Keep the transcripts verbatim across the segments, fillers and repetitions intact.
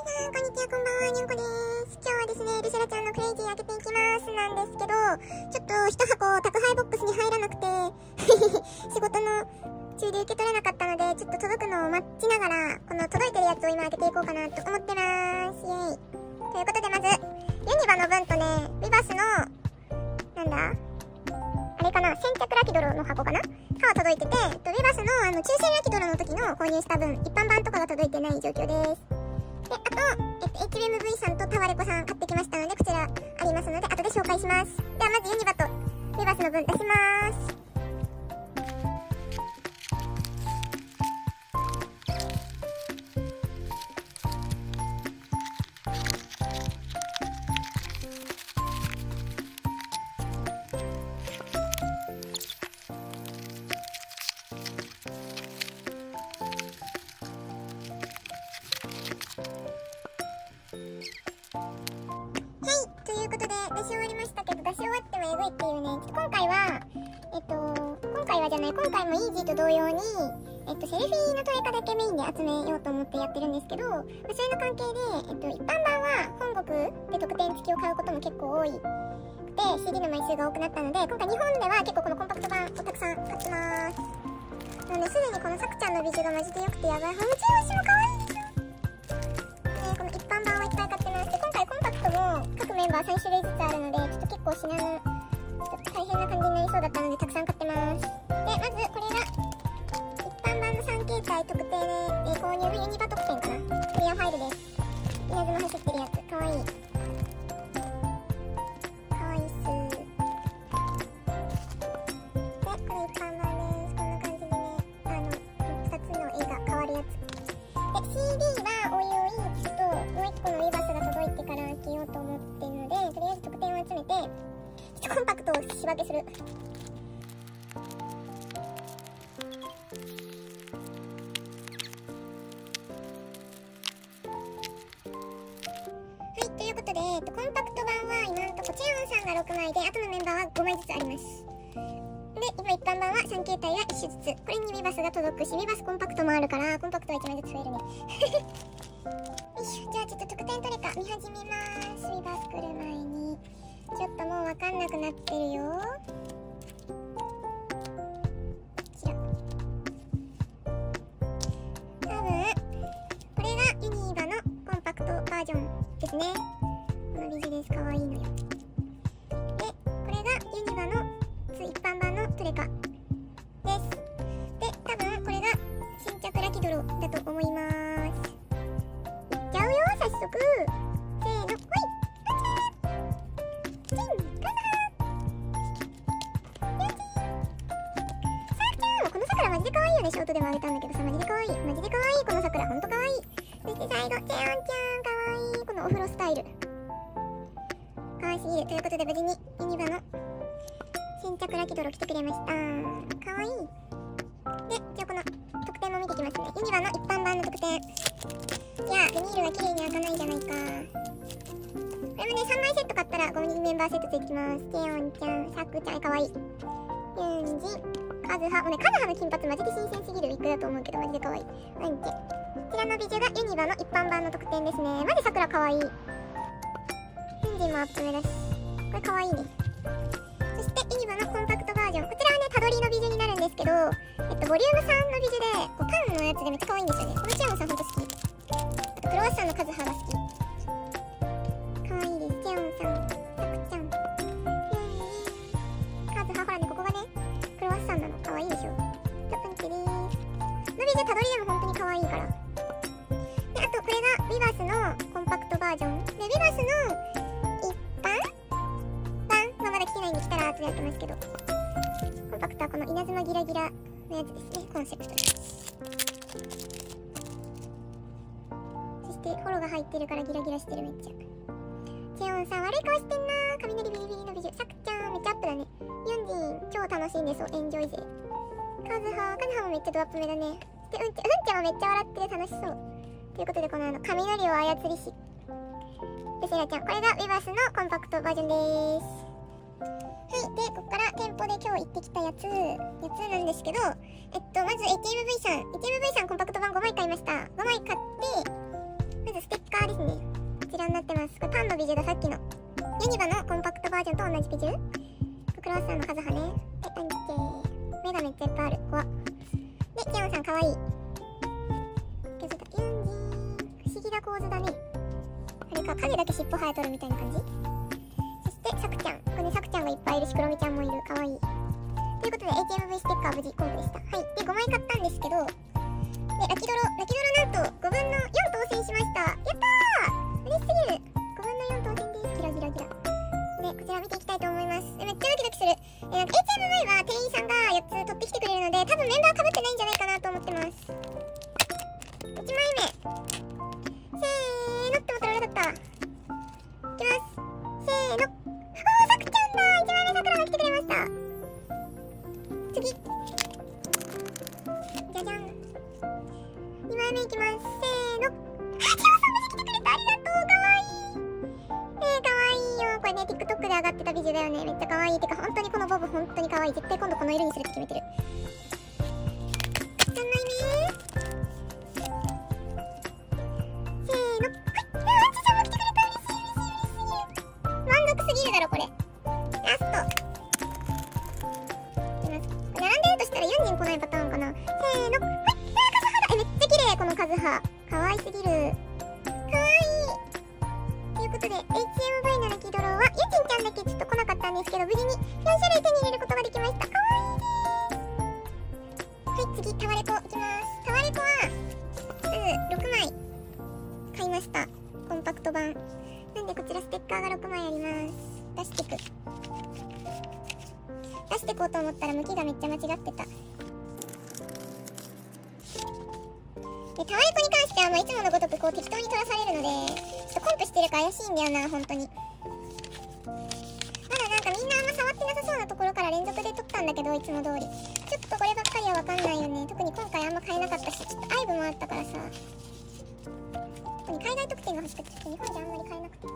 さん、こんにちは、こんばんは、にゃんこです。今日はですね、ルシャラちゃんのクレイジー開けていきますなんですけど、ちょっと一箱宅配ボックスに入らなくて、仕事の中で受け取れなかったので、ちょっと届くのを待ちながら、この届いてるやつを今開けていこうかなと思ってます。イェイ。ということで、まず、ユニバの分とね、ビバスの、なんだあれかな、先着ラキドロの箱かなが届いてて、ビバスのあの抽選ラキドロの時の購入した分、一般版とかが届いてない状況です。で、あと、えっと、エイチビーエムブイ さんとタワレコさん買ってきましたので、こちらありますので、後で紹介します。では、まずユニバとビバスの分出します。ということで、出し終わりましたけど、出し終わってもえぐいっていうね、ちょっと今回は、えっと、今回はじゃない、今回もイージーと同様に、えっと、セルフィーのトレカだけメインで集めようと思ってやってるんですけど、それの関係で、えっと、一般版は本国で特典付きを買うことも結構多いくて、シーディー の枚数が多くなったので、今回日本では結構このコンパクト版をたくさん買ってます。なので、すでにこのさくちゃんのビジュがマジで良くてやばい。ハムチヨシも可愛いでしょ。ね、この一般版をいっぱい買ってます。で、今回コンパクトも各メンバーさん種類ずつあるので、ちょっと結構品の、ちょっと大変な感じになりそうだったので、たくさん買ってます。で、まずこれが、一般版のさん形態特定で購入のユニバ特典かな。クリアファイルです。稲妻走ってるやつ。かわいい。かわいいっす。で、これ一般版です。こんな感じでね、あの、ふたつの絵が変わるやつ。で、シーディー はおいおい、ちょっともういっこのビバスが届いてから開けようと思ってるので、とりあえず特典を集めて、ちょっとコンパクトを仕分けする。はい、ということで、えっと、コンパクト版は今のとこチェヨンさんがろくまいで、あとのメンバーはごまいずつあります。で、今一般版はさん形態がいっ種ずつ。これにビバスが届くし、ビバスコンパクトもあるから、コンパクトはいちまいずつ増えるね。よいしょ、じゃあちょっと特典トレカ見始めます。ビバス来る前に。ちょっともうわかんなくなってるよ。こちら。多分、これがユニバのコンパクトバージョンですね。このビジュです。かわいいのよ。で、これがユニバの一般版のトレカです。で、多分これが新着ラキドロだと思います。いっちゃうよ、早速。せーの、ほい。チン、ガサー。よちー。さくちゃん、この桜マジで可愛いよね。ショートでもあげたんだけどさ、マジで可愛い。マジで可愛い、この桜。ほんと可愛い。そして最後、チェヨンちゃん、可愛い。このお風呂スタイル。可愛すぎる。ということで、無事にユニバの新着ラキドロ来てくれました。かわいい。で、じゃあこの特典も見てきますね。ユニバの一般版の特典。いや、ビニールが綺麗に開かないじゃないか。これもね、さんまいセット買ったらごにんメンバーセットつきます。チェヨンちゃん、さくちゃん、かわいい。ユンジ、カズハ。もうね、カズハの金髪マジで新鮮すぎるウィッグだと思うけど、マジでかわいい。ワンチェ。こちらのビジュがユニバの一般版の特典ですね。マジ桜かわいい。ユンジもアップ目だし。これかわいいね。そしてユニバのコンパクトバージョン。こちらはね、たどりのビジュになるんですけど、えっと、ボリュームさんのビジュで、こうパンのやつでめっちゃ可愛いんですよね。このチェヨンさんほんと好き。あと、クロワッサンのカズハが好き。可愛いです。チェヨンさん、さくちゃん、カズハ、ほらね、ここがね、クロワッサンなの。可愛いでしょ。じゃあ、パンチでーす。のビジュ、たどりでも本当に可愛いから。で、あと、これがビバスのコンパクトバージョン。で、ビバスの一般まだ来てないんで来たら後で開けますけど、コンパクトはこの稲妻ギラギラのやつですね。コンセプトです。そしてフォローが入ってるからギラギラしてる。めっちゃチェヨンさん悪い顔してんなー。雷ビリビリのビジュ。さくちゃんめっちゃアップだね。ユンジン超楽しんでそう。エンジョイ勢。カズハカズハもめっちゃドアップ目だね。そしてうんちゃんうんちゃんもめっちゃ笑ってる。楽しそうということで、このあの雷を操りしルシラちゃん、これがビバスのコンパクトバージョンです。はい、で、ここから店舗で今日行ってきたやつ、やつなんですけど、えっと、まず エイチエムブイ さん、エイチエムブイ さんコンパクト版ごまい買いました。ごまい買って、まずステッカーですね。こちらになってます。これパンのビジュだ、さっきのユニバのコンパクトバージョンと同じビジュ。クロワッサンのカズハね。はい、アンチェ目がめっちゃいっぱいある。怖っ。で、キヨンさんかわいい。けどユンジン不思議な構図だね。あれか、影だけ尻尾生えとるみたいな感じ。そしてサクちゃん、これね、サクちゃんがいっぱいいるし、クロミちゃんもいる。かわいい。ということで エイチエムブイ ステッカー無事コンプでした。はい。で、ごまい買ったんですけど、で、ラキドロ、ラキドロなんとごぶんのよん当選しました。やったー、嬉しすぎる。ごぶんのよん当選です。ギラギラギラ。で、こちら見ていきたいと思います。えめっちゃドキドキする。えなんか エイチエムブイ は店員さんがよっつ取ってきてくれるので、多分メンバー被ってないんじゃないかなと思ってます。いちまいめ。せーのって思ったら悪かった。いきます。せーの。あー、さくちゃんだ。いちまいめさくらが来てくれました。次。じゃじゃん。にまいめいきます。せーの。あ、キヨさん無事来てくれた。ありがとう。かわいい。えー、かわいいよ。これね、TikTok で上がってたビジュだよね。めっちゃかわいい。てか、本当にこのボブ本当にかわいい。絶対今度この色にするって決めてる。さんまいめ。せーの。はい。あ、アンチちゃんも来てくれた。嬉しい、嬉しい、嬉しすぎる。満足すぎるだろ、これ。ラスト。いきます。並んでるとしたらユンジン来ないパターンかな。せーの。はい。あー、カズハだ。え、めっちゃ綺麗、このカズハ。かわいすぎる。かわいい。ということで、エイチエムブイ のラキドロは、ユンジンちゃんだけちょっと来なかったんですけど、無事によん種類手に入れることができました。かわいいです。はい、次、タワレコいきます。タワレコは、ろくまい買いました。コンパクト版。なんでこちらステッカーがろくまいあります。出していく。出していこうと思ったら向きがめっちゃ間違ってた。で、タワレコに関しては、まあ、いつものごとくこう適当に取らされるので、ちょっとコンプしてるか怪しいんだよな、本当に。まだなんかみんなあんま触ってなさそうなところから連続で取ったんだけど、いつも通り。ちょっとこればっかりはわかんないよね。特に今回あんま買えなかったし、ちょっとアイブもあったからさ。特に海外特典が欲しくて、ちょっと日本じゃあんまり買えなくて。はい、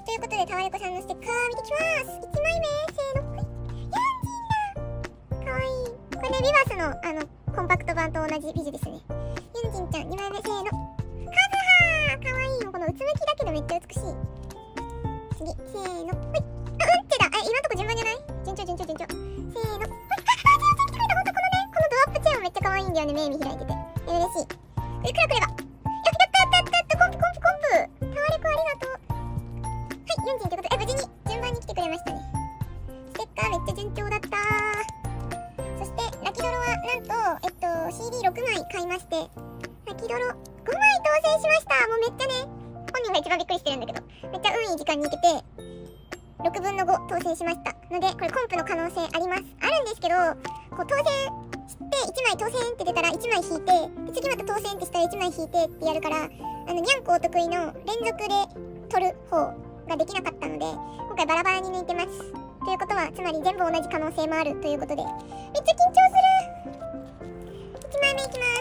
ということでタワレコさんのステッカー見てきます。いちまいめ、せーの。はい、ヤンジンだ。かわいい。これね、ビバスのあの、コンパクト版と同じビジュですね。ユンジンちゃん、にまいめ、せーの。カズハー、かわいい。もうこのうつむきだけどめっちゃ美しい。次、せーの。はい。あ、うんちだ。え、今んとこ順番じゃない？順調、順調、順調。せーの。はい。あ、あ、全然来てくれた。ほんとこのね、このドアップチェアもめっちゃ可愛いんだよね。目見開いてて。え、嬉しい。これくらくれば。やったやったやったやった。コンプコンプコンプ。タワレコありがとう。はい、ユンジンということで、え、無事に順番に来てくれましたね。ステッカーめっちゃ順調だったー。そして、ラキドロは、なんと、えっと、シーディーろくまい買いまして、ラキドロごまい当選しました。もうめっちゃね、本人が一番びっくりしてるんだけど、めっちゃ運いい時間に行けて、ろくぶんのご当選しました。ので、これコンプの可能性あります。あるんですけど、こう当選していちまい当選って出たらいちまい引いて、で次また当選ってしたらいちまい引いてってやるから、あの、にゃんこお得意の連続で取る方ができなかったので、今回バラバラに抜いてます。ということは、つまり全部同じ可能性もあるということで、めっちゃ緊張する。いちまいめいきます。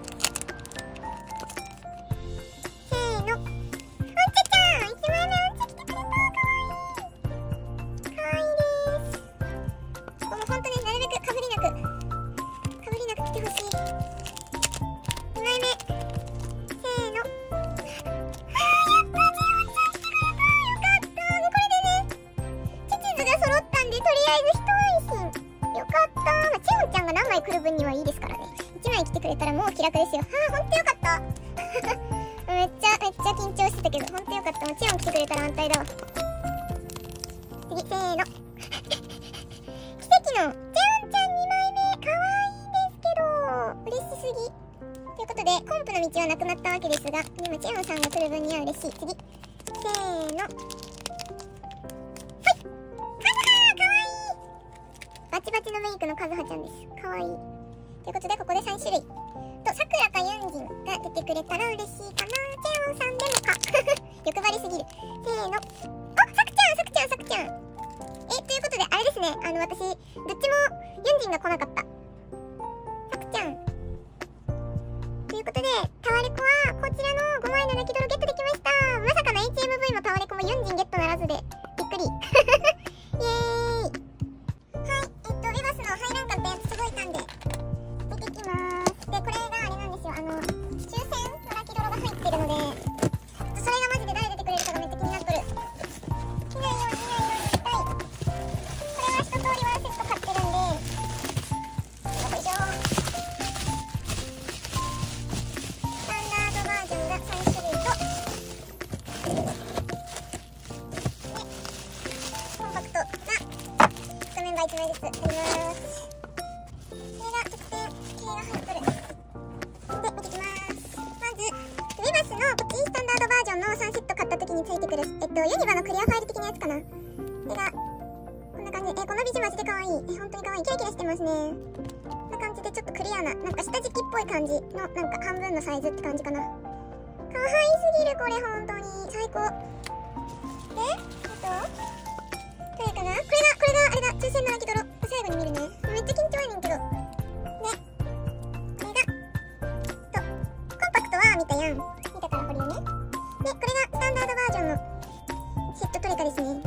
せーの。うんちゃちゃん、いちまいめうんちゃ来てくれた。かわいい。かわいいです。ここもほんとね、なるべくかぶりなく、かぶりなく来てほしい。にまいめ。せーの。あー、やった、ジオンちゃん来てくれた。よかった。で、これでね、チチズが揃ったんで、とりあえず一安心。よかった。まあ、チオンちゃんが何枚来る分にはいいですからね。いちまい来てくれたらもう気楽ですよ。はあ、ほんとよかった。めっちゃ、めっちゃ緊張してたけど、ほんとよかった。もうチオン来てくれたら安泰だわ。次、せーの。奇跡のチオンちゃんにまいめ。かわいいですけど、嬉しすぎ。ということで、コンプの道はなくなったわけですが、でもチオンさんが来る分には嬉しい。次、せーの。はい。カズハー、かわいい。バチバチのメイクのカズハちゃんです。かわいい。ということで、ここでさんしゅるい。と、さくらかユンジンが出てくれたら嬉しいかな。チェオンさんでもか。欲張りすぎる。せーの。あ、さくちゃん、さくちゃん、さくちゃん。え、ということで、あれですね。あの、私、どっちもユンジンが来なかった。さくちゃん。ということで、タワレコは、こちらのごまいのラキドロゲットできました。まさかの エイチエムブイ もタワレコもユンジンゲットならずで、びっくり。イエーイ。はい、えっと、ビバスの入らんかったやつ届いたんで、見てきまーす。で、これがあれなんですよ。あの、抽選のラキドロが入ってるので、 こっちスタンダードバージョンのさんセット買った時についてくる、えっと、ユニバのクリアファイル的なやつかな。これが、こんな感じ。え、このビジマジで可愛い。え、本当に可愛い。キラキラしてますね。こんな感じでちょっとクリアな、なんか下敷きっぽい感じの、なんか半分のサイズって感じかな。可愛すぎる、これ、本当に。最高。で、えっと、どれかなこれが、これが、あれだ、抽選のラキドロ。最後に見るね。めっちゃ緊張やねんけど。ね。これが、と、コンパクトは見たやん。見たからこれよね。で、これがスタンダードバージョンのセットトレカですね。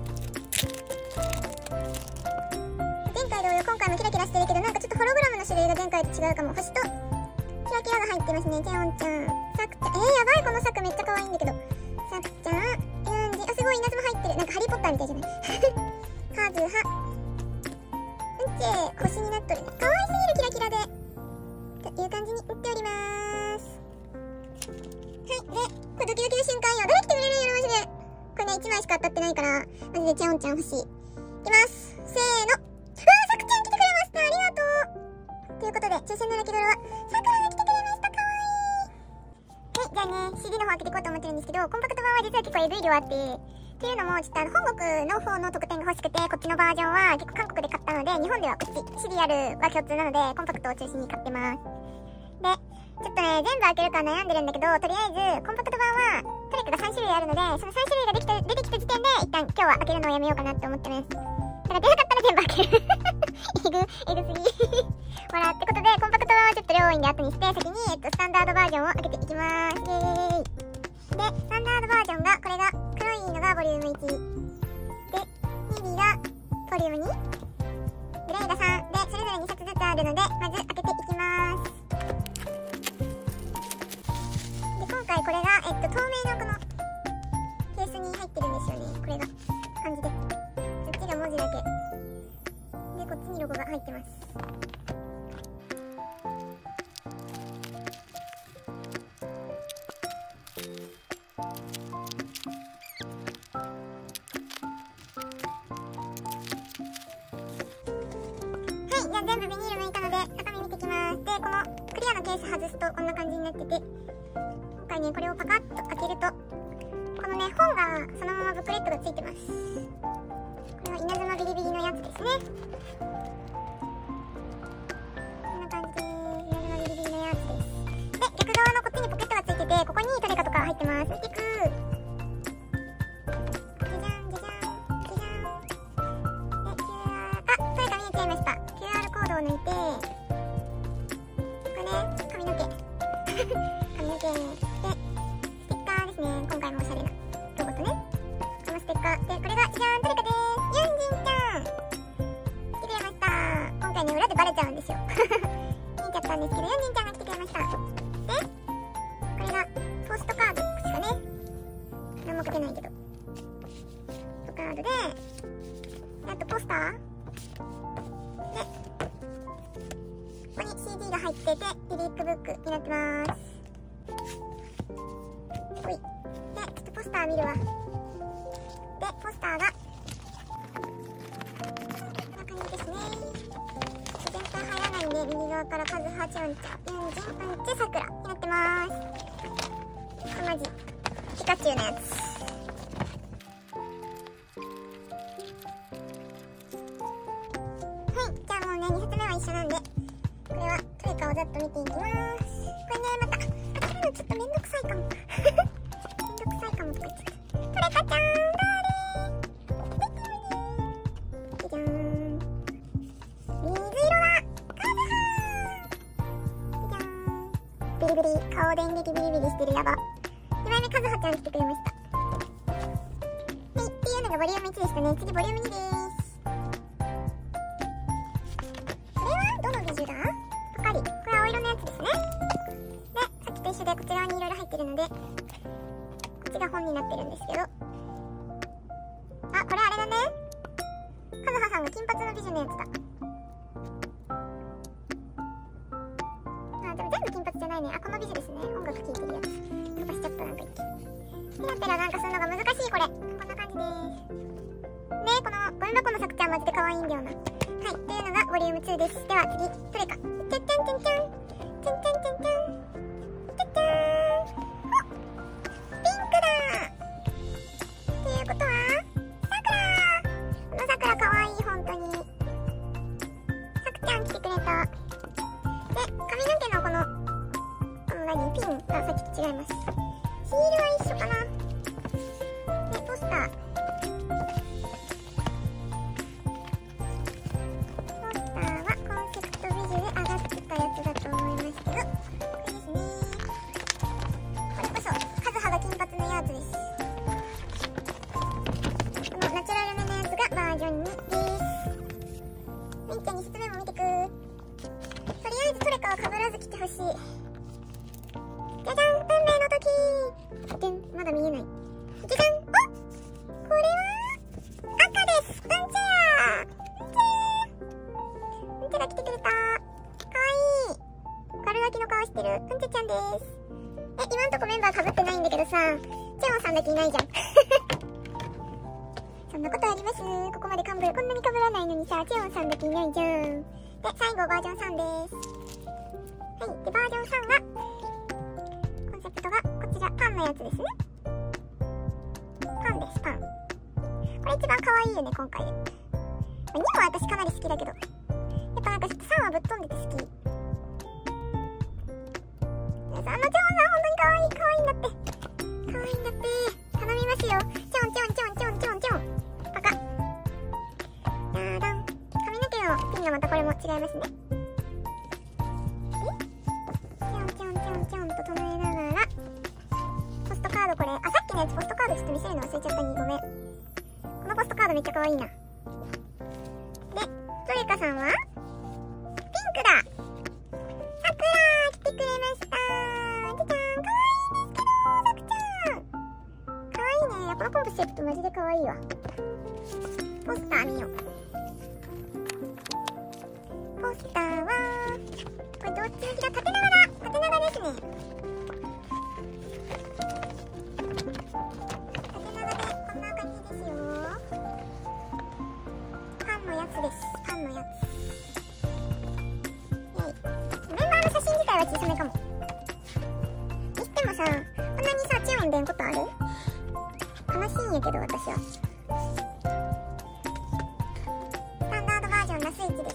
前回同様、今回もキラキラしてるけど、なんかちょっとホログラムの種類が前回と違うかも。星と、キラキラが入ってますね。チェオンちゃん。サクちゃん。えー、やばい、このサクめっちゃ可愛いんだけど。サクちゃん、ユンジ。あ、すごい、稲妻入ってる。なんかハリーポッターみたいじゃないカズハ。うんちー、星になっとるね。可愛すぎる、キラキラで。という感じに売っておりまーす。はい。で、これドキドキの瞬間よ。誰来てくれるんやろ、マジで。これね、いちまいしか当たってないから、マジでチェオンちゃん欲しい。いきます。せーの。うわー、サクちゃん来てくれました。ありがとう。ということで、抽選のラキドロは、サクラが来てくれました。かわいい。はい、じゃあね、シーディー の方開けていこうと思ってるんですけど、コンパクト版は実は結構エグい量あって、っていうのも、ちょっとあの、本国の方の特典が欲しくて、こっちのバージョンは結構韓国で買ったので、日本ではこっち、シリアルが共通なので、コンパクトを中心に買ってます。で、ちょっとね、全部開けるか悩んでるんだけど、とりあえず、コンパクト版は、トレカがさん種類あるので、そのさん種類ができた、出てきた時点で、一旦今日は開けるのをやめようかなって思ってます。だから出なかったら全部開ける。えぐ、えぐすぎ。ほら、ってことで、コンパクト版はちょっと量多いんで後にして、先に、えっと、スタンダードバージョンを開けていきまーす。イェーイ。で、スタンダードバージョンが、これが、黒いのがボリュームいち。で、にびが、ボリュームに。グレイがさん。で、それぞれにさつずつあるので、まず開けていきまーす。で、今回これが、えっと、透明のこの、ケースに入ってるんですよね。これが、感じで。こっちが文字だけ。で、こっちにロゴが入ってます。じゃあ全部ビニール抜いたので中身見てきます。で、このクリアのケース外すとこんな感じになってて、今回ねこれをパカッと開けるとこのね本がそのままブックレットがついてます。これは稲妻ビリビリのやつですね。こんな感じで稲妻ビリビリのやつです。で、逆側のこっちにポケットがついてて、ここにトレカとか入ってます。見てくー。じゃじゃんじゃじゃんじゃじゃん。で、キューアール、あ、トレカ見えちゃいました。コードを抜いて、これね、髪の毛髪の毛で、ステッカーですね。今回もおしゃれなロゴとね、このステッカーで、これがじゃーん、トレカでーす。ユンジンちゃん来てくれました。今回ね、裏でバレちゃうんですよ見えちゃったんですけど、ユンジンちゃんが来てくれました。で、これがポストカードですかね。何も書けないけど、ポストカードで、あとポスターで、ここに シーディー が入ってて、リリックブックになってまーす。ほい。で、ちょっとポスター見るわ。で、ポスターが、こんな感じですね。全体入らないんで、右側からカズハチョンチャ、ユンジン、ウンチ、サクラになってまーす。これマジ、ピカチュウのやつ。はい、じゃあもうね、にさつめは一緒なんで、これはトレカをざっと見ていきまーす。これね、また、開けるのちょっとめんどくさいかも。めんどくさいかもとか言ってた。トレカちゃん、どれーじゃじゃーん。水色だ、カズハーじゃじゃーん。ビリビリ、顔電撃ビリビリしてるやば。にまいめカズハちゃん来てくれました。はい、っていうのがボリュームいちでしたね。次ボリュームにでーす。どのビジュだ？パカリ。これは青色のやつですね。で、さっきと一緒でこちら側にいろいろ入ってるので、こっちが本になってるんですけど。あ、これあれだね。カズハさんが金髪のビジュのやつだ。あ、でも全部金髪じゃないね。あ、このビジュですね。音楽聴いてるやつ。飛ばしちゃった、なんか一気。ペラペラなんかするのが難しい、これ。こんな感じでーす。ね、このゴミ箱のサクちゃんマジで可愛いんだよな。はい、というのがボリュームツーです。では次、トレカ。ちゃんちゃんちゃんちゃん。ちゃんちゃんちゃんちゃん。ちゃんちゃーん。お、 チェオンさんだけいないじゃん。そんなことあります？ここまでかぶる、こんなにかぶらないのにさ、チェオンさんだけいないじゃん。で、最後バージョンさんです。はい、で、バージョンさんが、コンセプトがこちら、パンのやつですね。パンです、パン。これ一番可愛いよね、今回で。にも私かなり好きだけど。やっぱなんかちょっとさんはぶっ飛んでて好き。皆さん、あのチョウさん本当に可愛い、可愛いんだって。可愛いんだって。頼みますよ。チョンチョンチョンチョンチョンチョンチョン。パカ。ダーダン。髪の毛のピンがまたこれも違いますね。チョンチョンチョンチョンと唱えながら、ポストカードこれ、あ、さっきのやつポストカードちょっと見せるの忘れちゃったに、ごめん。このポストカードめっちゃ可愛いな。で、トレカさんはピンクだ。さくら来てくれました。じゃじゃん、可愛いんですけど、さくちゃん。可愛いね。このコンセプトマジで可愛いわ。ポスター見よう。ポスターは、これどっち向きだ？縦長だ。縦長ですね。縦長でこんな感じですよ。パンのやつです。パンのやつ。イェイ。メンバーの写真自体は小さめかも。にしてもさ、こんなにさ、チェオン出んことある？悲しいんやけど、私は。スタンダードバージョンラスイチです。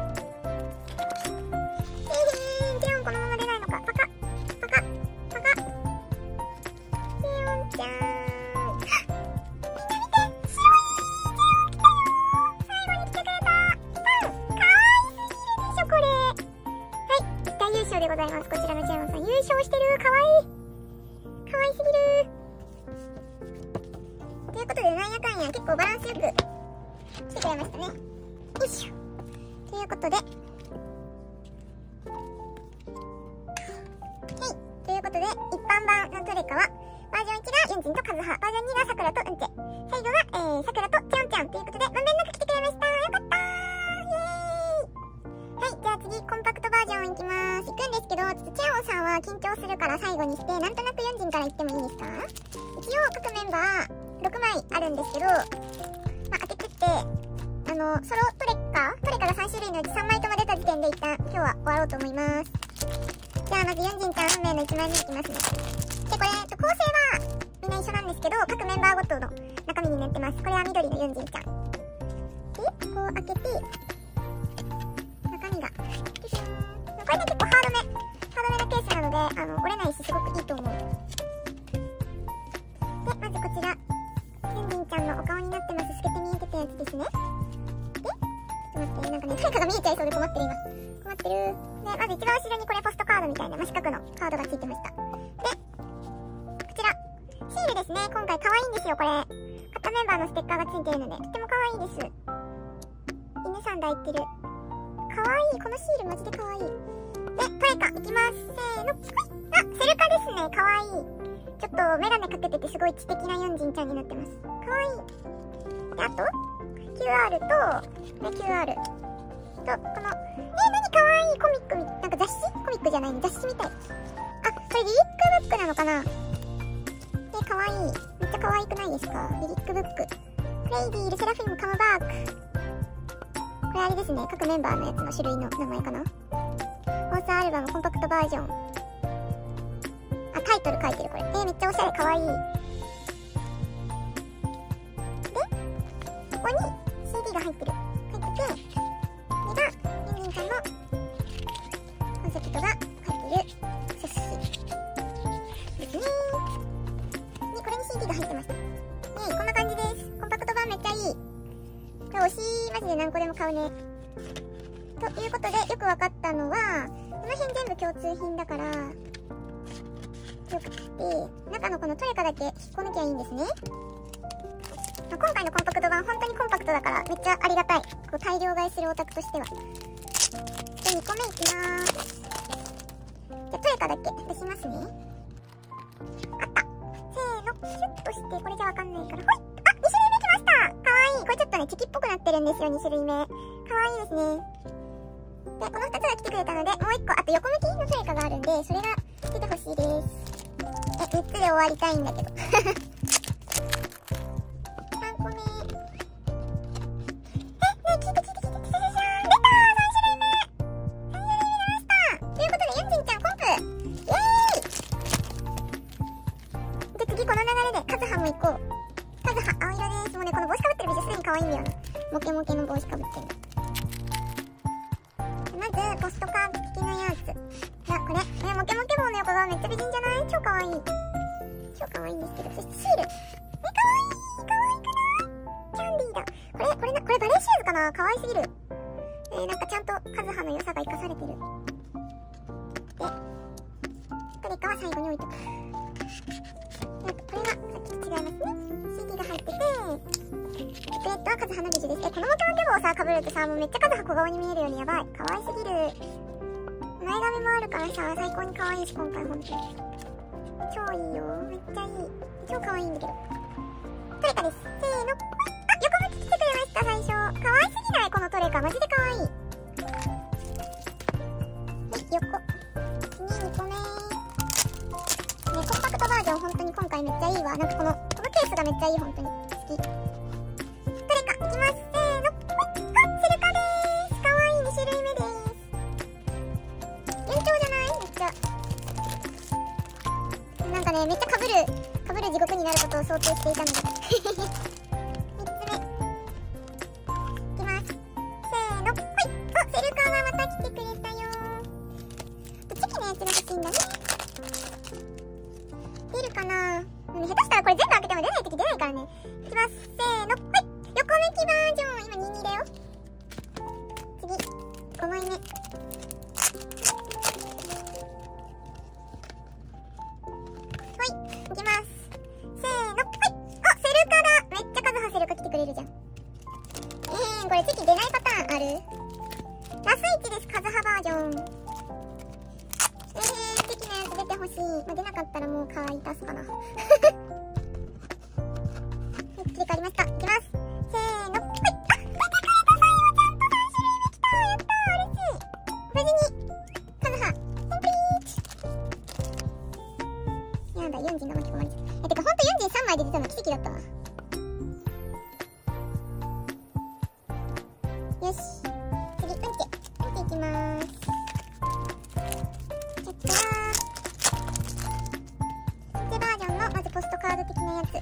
えへーん、チェオンこのまま出ないのか。パカッ、パカッ、パカッ。チェオンちゃーん。みんな見て、白いチェオン来たよー。最後に来てくれた。パン、かわいすぎるでしょ、これ。はい、大優勝でございます。こちらのチェオンさん。優勝してる。かわいい。かわいすぎる。ということで、なんやかんや結構バランスよく来てくれましたね。よいしょ。ということで、はい。ということで、一般版のトレカは、バージョンいちがユンジンとカズハ、バージョンにがサクラとウンチェ、最後が、えー、サクラとチャンチャンということで、まんべんなく来てくれました。よかったー。イェーイ。はい、じゃあ次、コンパクトバージョンいきます。行くんですけど、ちょっとチェオンさんは緊張するから最後にして、なんとなくユンジンから言ってもいいですか？一応、各メンバー、ろくまいあるんですけど、まあ、当て切って、あの、ソロトレカトレカがさん種類のうちさんまいとも出た時点で一旦今日は終わろうと思います。じゃあまずユンジンちゃん運命のいちまいめいきますね。で、これ、構成はみんな一緒なんですけど、各メンバーごとの中身になってます。これは緑のユンジンちゃん。で、こう開けて、中身が、これね結構ハードめ、ハードめなケースなので、あの、折れないしすごくいいと思う。で、まずこちら、ユンジンちゃんのお顔になってます。透けて見えてたやつですね。で、ちょっと待って、なんかね、トレカが見えちゃいそうで困ってる今。困ってる。で、まず一番後ろにこれポストカードみたいな、真四角のカードがついてました。で、こちら、シールですね。今回可愛いんですよ、これ。片メンバーのステッカーがついてるので、とっても可愛いです。犬さん抱いてる。可愛い。このシールマジで可愛い。で、トレカ、いきます。せーの。あ、セルカですね。可愛い。ちょっとメガネかけててすごい知的なユンジンちゃんになってます。可愛い。で、あと、キューアール と、ね、キューアール と、この、えー、何可愛いコミックみ、なんか雑誌コミックじゃないの、雑誌みたい。あ、これリリックブックなのかな？えー、可愛い。めっちゃ可愛くないですか？リリックブック。レイディー、ルセラフィム、カムバーク。これあれですね、各メンバーのやつの種類の名前かな。オーサーアルバムコンパクトバージョン。あ、タイトル書いてるこれ。えー、めっちゃおしゃれ、可愛い。で、ここに シーディー が入ってる。入ってて、これが、ユンジンちゃんのコンセプトが入ってる冊子ですね。で、これに シーディー が入ってました。ねえ、こんな感じです。コンパクト版めっちゃいい。これ推し、マジで何個でも買うね。ということで、よく分かったのは、この辺全部共通品だから、よくって、中のこのトレカだけ引っこ抜きゃいいんですね。今回のコンパクト版、本当にコンパクトだから、めっちゃありがたい。こう大量買いするオタクとしては。で、にこめいきまーす。じゃ、トレカだけ出しますね。あった。せーの、シュッとして、これじゃわかんないから、ほい！あ、に種類目きました！かわいい。これちょっとね、チェキっぽくなってるんですよ、に種類目。かわいいですね。で、このふたつが来てくれたので、もういっこ、あと横向きのトレカがあるんで、それが出てほしいです。 え、みっつで終わりたいんだけど。さんこめ。え、ねえ、聞いて聞いて聞いて、出たー !さん 種類目 !さん 種類目出ましたということで、ユンジンちゃんコンプイエーイで、次この流れで、カズハも行こう。カズハ、青色です。もうね、この帽子かぶってる美女すでに可愛いんだよな。モケモケの帽子かぶってる。まず、ポストカード付きのやつ。いや、これ。え、モケモケ帽の横がめっちゃ美人じゃない？超可愛い。超可愛いんですけど。そしてシール。え、可愛い可愛くない？キャンディーだ。これ、これな、これバレーシューズかな？可愛すぎる。えー、なんかちゃんとカズハの良さが生かされてる。で、トレカは最後に置いとく。あと、これはさっきと違いますね。シーディー が入ってて、チョコレットはカズハの美女です。え、このモケモケ帽をさ、被るとさ、もうめっちゃカズハ小顔に見えるよね。やばい。可愛すぎる。前髪もあるからさ、最高に可愛いし、今回ほんとに。超いいよ。めっちゃいい。超可愛いんだけど。トレカです。せーの。あ、横向き来てくれました、最初。可愛すぎないこのトレカ。マジで可愛い。はい、横。次、にこめ。ね、コンパクトバージョン、ほんとに今回めっちゃいいわ。なんかこの、このケースがめっちゃいい、ほんとに。好き。トレカ、いきます。せーの。あ、セルカでーす。可愛いに種類目でーす。延長じゃない？めっちゃ。なんかね、めっちゃ被る、被る地獄になることを想定していたので。みっつめ。いきます。せーの。はい。お、セルカがまた来てくれたよー。チキのやつが欲しいんだね。出るかな？下手したらこれ全部開けても出ないとき出ないからね。いきます。せーの。はい。横向きバージョン。今にじゅうにだよ。次。ごまいめ。はい。いきます。せーの。はい。あ、セルカだ。めっちゃカズハセルカ来てくれるじゃん。えー、これチキ出ないパターンある？ラスいちです。カズハバージョン。えー、チキのやつ出てほしい。まあ、出なかったらもう買い足すかな。はい、切り替わりました。いきます。せーの。はい。あ、出てくれた。最後ちゃんとさん種類目来た。やったー、嬉しい。無事に、カズハ、コンプリート。やだ、ユンジンが巻き込まれちゃった。え、てかほんとユンジンさんまいで出たの奇跡だったわ。よし。次、うんち。うんちいきまーす。やったー。うんちバージョンの、まずポストカード的なやつ。えー、かわいい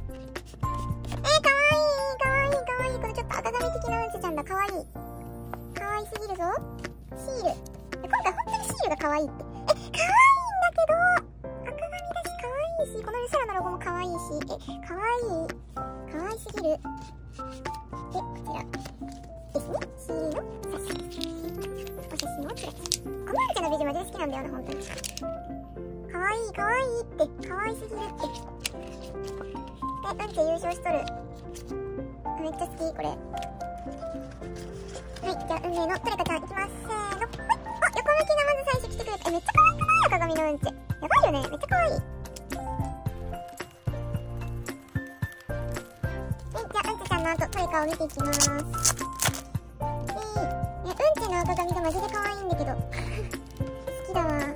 かわいいかわいい。これちょっと赤髪的なうんちちゃんだ。かわいい。かわいすぎるぞ。シール。今回ほんとにシールがかわいいって。え、かわいいんだけど、赤髪だしかわいいし、このルセラのロゴもかわいいし、え、かわいい。かわいすぎる。で、こちら。ですね。シールの冊子です。お写真を撮れ。このうんちの美女マジで好きなんだよな、ほんとに。かわいいかわいいって。かわいすぎるって。え、うんち優勝しとる。めっちゃ好き、これ。はい、じゃあ、運命のトレカちゃんいきます。せーの。はい。あ、横向きがまず最初来てくれた。え、めっちゃ可愛くない？赤髪のうんち。やばいよね。めっちゃ可愛い。はい、じゃあ、うんちちゃんの後、トレカを見ていきます。えー、いや、うんちの赤髪がマジで可愛いんだけど。好きだわ。はい、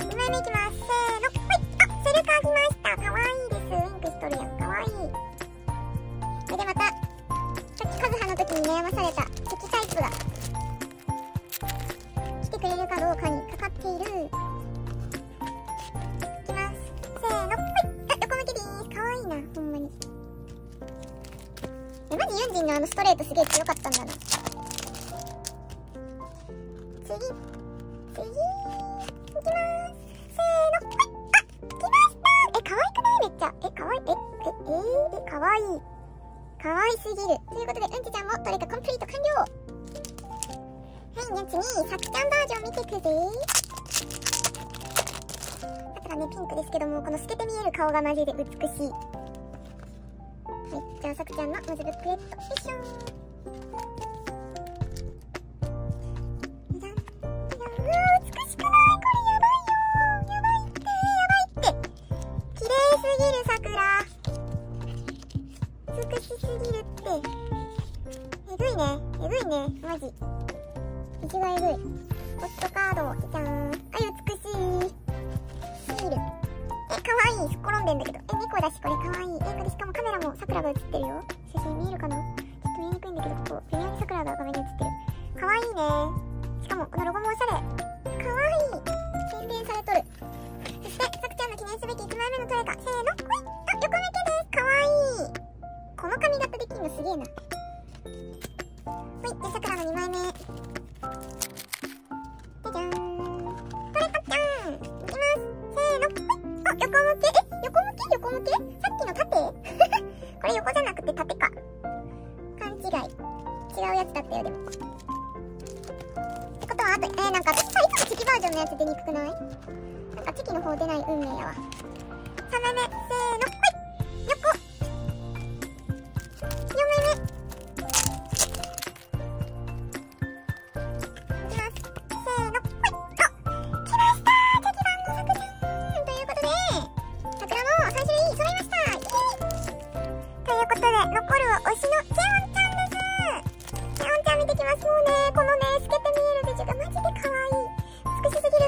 にまいめいきます。せーの。はい。あ、セルカ来ました。可愛いです。ウィンクしとるやん。可愛い。それでまた、さっきカズハの時に悩まされた敵タイプが来てくれるかどうかにかかっている。いきます。せーの。はい。あ、横向きでーす。かわいいな、ほんまに。え、マジユンジンのあのストレートすげえ強かったんだな。次。次。いきまーす。せーの。はい。あ、来ましたー。え、可愛くない？めっちゃ。え、可愛い。え、え、えー、え、可愛い。可愛すぎる。ということで、うんちちゃんもトレカコンプリート完了。はい、じゃあ次、さきちゃんバージョン見てくぜー。だからね、ピンクですけども、この透けて見える顔がマジで美しい。はい、じゃあさくちゃんのまずブックレット。よいしょー。じゃん。いやー、美しくない？これやばいよー。やばいって、やばいって。綺麗すぎる桜。美しすぎるって。えぐいね。えぐいね。マジ。道がえぐい。ポストカード。じゃーん。はい、美しい。シール。え、 可愛い。すっ転んでんだけど。え、猫だし、これ可愛い。え、これしかもカメラもさくらが映ってるよ。写真見えるかな？ちょっと見えにくいんだけど、ここ、微妙にさくらが画面に映ってる。可愛いね。しかも、このロゴもおしゃれ。可愛い。宣伝されとる。そして、さくちゃんの記念すべきいちまいめのトレカ。せーの。ほい。あ、横向けです。可愛い。この髪型できんのすげえな。ほい。で、さくらのにまいめ。じゃじゃーん。トレカちゃん。いきます。せーの。ほい。あ、横向け。え、横向け横向けさっきの縦これ横じゃなくて縦か。勘違い。違うやつだったよ、でも。ってことは、あと、えー、なんか私さ、いつもチキバージョンのやつ出にくくない？なんかチキの方出ない運命やわ。さんまいめ。せーの。ほい。横。よんまいめ。いきます。せーの。ほい。あ、来ましたー、チキバンのさくちゃんということで、桜もさん種類揃いました。イエーイということで、残るは推しのチェオンちゃんです。チェオンちゃん見てきます。もうね、このね、透けて見えるビジュがマジで可愛い。美しすぎる。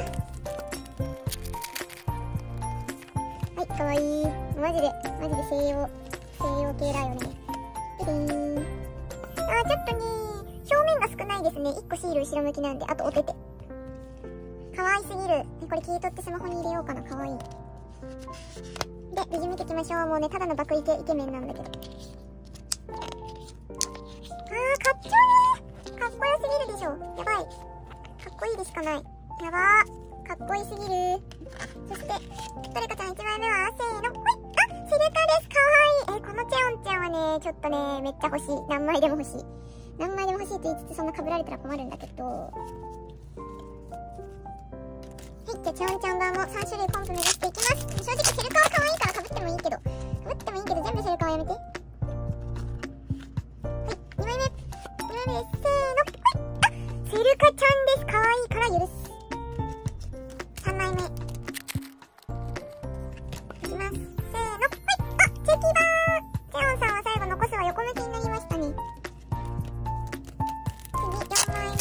はい、可愛い。マジで、マジで西洋、西洋系だよね。ピリーン。あー、ちょっとね、表面が少ないですね。いっこシール後ろ向きなんで、あとお手手。可愛すぎる。これ切り取ってスマホに入れようかな。可愛い。で、ビジュ見てきましょう。もうね、ただの爆イケイケメンなんだけど。あー、かっちょいい。かっこよすぎるでしょ。やばい。かっこいいでしかない。やばー。かっこいいすぎる。そして、トレカちゃんいちまいめは、せーの。ほい。あ、セルカです。かわいい。えー、このチェオンちゃんはね、ちょっとね、めっちゃ欲しい。何枚でも欲しい。何枚でも欲しいと言いつつ、そんな被られたら困るんだけど。はい、じゃあチェオンちゃん版もさん種類コンプ目指していきます。正直セルカは可愛いから被ってもいいけど、被ってもいいけど全部セルカはやめて。はい、にまいめ。にまいめです。せーの。はい。あ、セルカちゃんです。可愛いから許す。さんまいめ。いきます。せーの。はい。あ、チェキバー。チェオンさんは最後残すは横向きになりましたね。次、よんまいめ。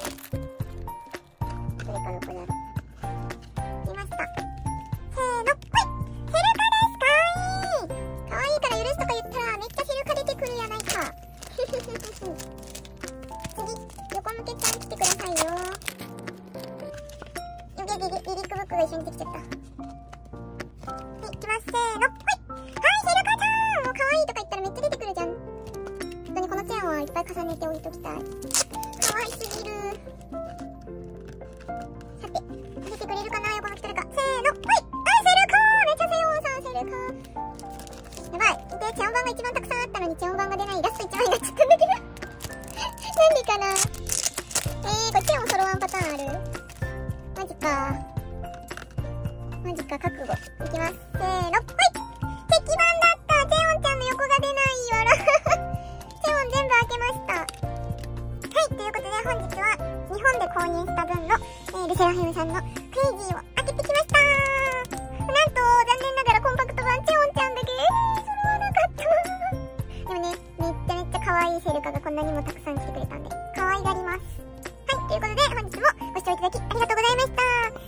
どれかどこだろう。いました。せーの。はい。セルカです。かわいい。かわいいから許すとか言ったらめっちゃセルカ出てくるやないか。次、横向けちゃん来てくださいよ。よげげげ、リリックブックが一緒にできちゃった。はい、いきます。せーの。はい。はい、セルカちゃん。もうかわいいとか言ったらめっちゃ出てくるじゃん。本当にこのチェーンはいっぱい重ねて置いときたい。かわいすぎる。さて、見せてくれるかな、横向きトレカ。せーの。はい。あ、セルカー。めっちゃセヨンさん、セルカー。やばい。で、チェオン版が一番たくさんあったのに、チェオン版が出ないラストいちまいになっちゃったんだけど。なんでかな。えー、これチェオンソロワンパターンある。マジか。マジか、覚悟。いきます。せーの。はい。石板だった。チェオンちゃんの横が出ないわら。チェオン全部開けました。はい、ということで本日は日本で購入した分の、えー、ルセラフィムさんのクレイジーを開けてきました。なんと、残念ながらコンパクト版チェオンちゃんだけ、えー、揃わなかった。でもね、めっちゃめっちゃ可愛いセルカがこんなにもたくさん来てくれたんで、可愛がります。はい、ということで本日もご視聴いただきありがとうございました。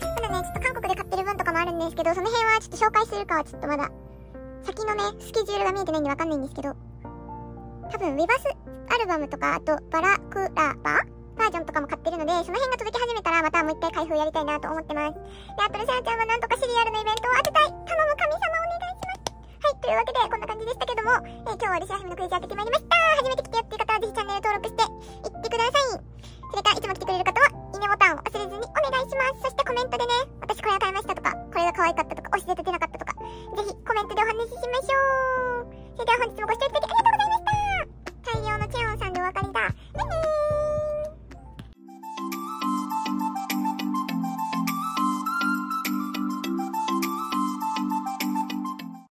まだね、ちょっと韓国で買ってる分とかもあるんですけど、その辺はちょっと紹介するかはちょっとまだ、先のね、スケジュールが見えてないんでわかんないんですけど、多分、ウィバスアルバムとか、あと、バラクラババージョンとかも買ってるので、その辺が届き始めたら、またもう一回開封やりたいなと思ってます。で、あと、ルセラちゃんはなんとかシリアルのイベントを当てたい。頼む神様お願いします。はい、というわけで、こんな感じでしたけども、えー、今日はルセラフィムのクイズ開けてまいりました。初めて来てよっていう方は、ぜひチャンネル登録していってください。それから、いつも来てくれる方は、いいねボタンを忘れずにお願いします。そしてコメントでね、私これが買いましたとか、これが可愛かったとか、推しで出てなかったとか、ぜひコメントでお話ししましょう。それでは本日もご視聴いただきありがとうございました。